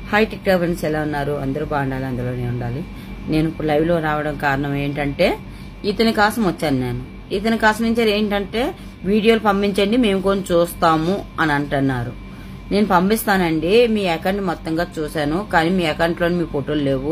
Hi TikTok friends, ఎలా ఉన్నారు? అందరూ బాగుండాలి, అందులోనే ఉండాలి. నేను ఇప్పుడు లైవ్ లో రావడం కారణం ఏంటంటే ఇతని కోసం వచ్చాను. నేను ఇతని కోసం నుంచి ఏంటంటే వీడియోలు పంపించండి, మేము కొంచెం చూస్తాము అని అంటున్నారు. నేను పంపిస్తానండి. మీ అకౌంట్ మొత్తంగా చూశాను, కానీ మీ అకౌంట్ లో మీ ఫోటోలు లేవు.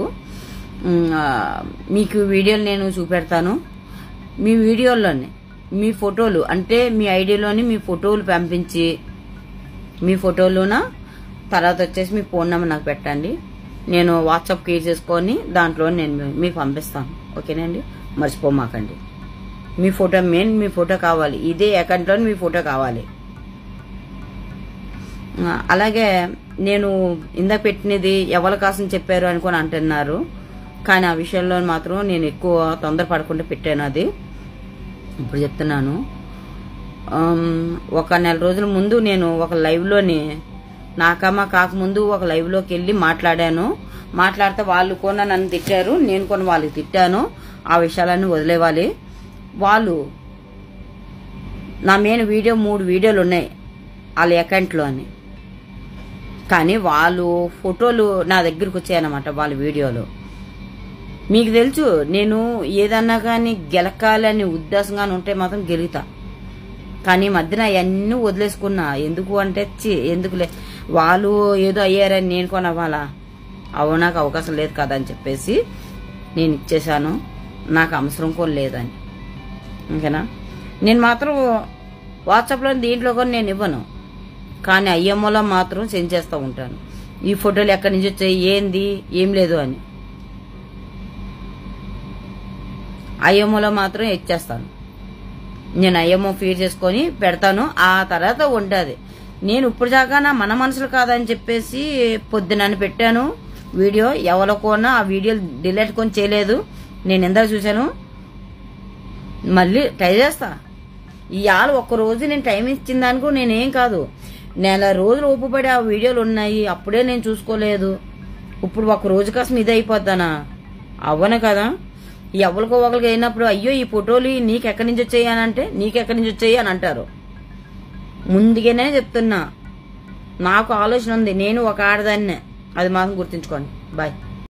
మీకు వీడియోలు నేను చూపెడతాను. మీ వీడియోల్లోనే మీ ఫోటోలు అంటే మీ ఐడిలోని మీ ఫోటోలు పంపించి, మీ ఫోటోలున తర్వాత వచ్చేసి మీ ఫోన్ నెంబర్ నాకు పెట్టండి. నేను వాట్సాప్ క్రియేట్ చేసుకొని దాంట్లో నేను మీకు పంపిస్తాను. ఓకేనండి, మర్చిపోమాకండి. మీ ఫోటో మెయిన్, మీ ఫోటో కావాలి. ఇదే అకౌంట్లో మీ ఫోటో కావాలి. అలాగే నేను ఇందాక పెట్టినది ఎవరి కోసం చెప్పారు అనుకొని అంటున్నారు, కానీ ఆ విషయంలో మాత్రం నేను ఎక్కువ తొందరపడకుండా పెట్టాను. అది ఇప్పుడు చెప్తున్నాను. ఒక నెల రోజుల ముందు నేను ఒక లైవ్లోని నాకమ్మ కాకముందు ఒక లైవ్లోకి వెళ్ళి మాట్లాడాను. మాట్లాడితే వాళ్ళు కూడా నన్ను తిట్టారు, నేను కూడా వాళ్ళకి తిట్టాను. ఆ విషయాలన్నీ వదిలేవాలి. వాళ్ళు నా మెయిన్ వీడియో 3 వీడియోలు ఉన్నాయి వాళ్ళ అకౌంట్లో అని, కానీ వాళ్ళు ఫోటోలు నా దగ్గరకు వచ్చాయన్నమాట. వాళ్ళ వీడియోలు మీకు తెలుసు, నేను ఏదన్నా కానీ గెలకాలని ఉద్దేశంగానే ఉంటే మాత్రం గెలుగుతా. కానీ మధ్యన అవన్నీ వదిలేసుకున్నా. ఎందుకు అంటే ఎందుకులే, వాళ్ళు ఏదో అయ్యారని నేను కొనవ్వాలా? నాకు అవకాశం లేదు కదా అని చెప్పేసి నేను ఇచ్చేసాను. నాకు అవసరం కూడా లేదని. ఓకేనా? నేను మాత్రం వాట్సాప్లో దీంట్లో కూడా నేను ఇవ్వను, కానీ ఐఎంఓలో మాత్రం సెండ్ చేస్తూ ఉంటాను. ఈ ఫోటోలు ఎక్కడి నుంచి వచ్చాయి, ఏంది, ఏం లేదు అని ఐఎంఓలో మాత్రం ఇచ్చేస్తాను. నేను ఐఎంఓ ఫీడ్ చేసుకొని పెడతాను. ఆ తర్వాత ఉంటుంది. నేను ఇప్పుడు దాకా నా మన మనసులు కాదని చెప్పేసి పొద్దునని పెట్టాను వీడియో. ఎవరికోనా ఆ వీడియో డిలీట్ కొని చేయలేదు. నేను ఎందాక చూశాను, మళ్ళీ ట్రై చేస్తా. ఇవాళ ఒక్కరోజు నేను టైం ఇచ్చిన దానికి నేనేం కాదు, నెల రోజులు ఊపిపడి ఆ వీడియోలు ఉన్నాయి. అప్పుడే నేను చూసుకోలేదు. ఇప్పుడు ఒక రోజు కోసం ఇది అయిపోతానా? అవ్వను కదా. ఎవరికో ఒకరికి అయినప్పుడు అయ్యో ఈ ఫోటోలు నీకెక్కడి నుంచి వచ్చాయి అని అంటే నీకెక్కడి నుంచి వచ్చాయి అని అంటారు. ముందుగానే చెప్తున్నా, నాకు ఆలోచన ఉంది. నేను ఒక ఆడదాన్నే, అది మాత్రం గుర్తుంచుకోండి. బాయ్.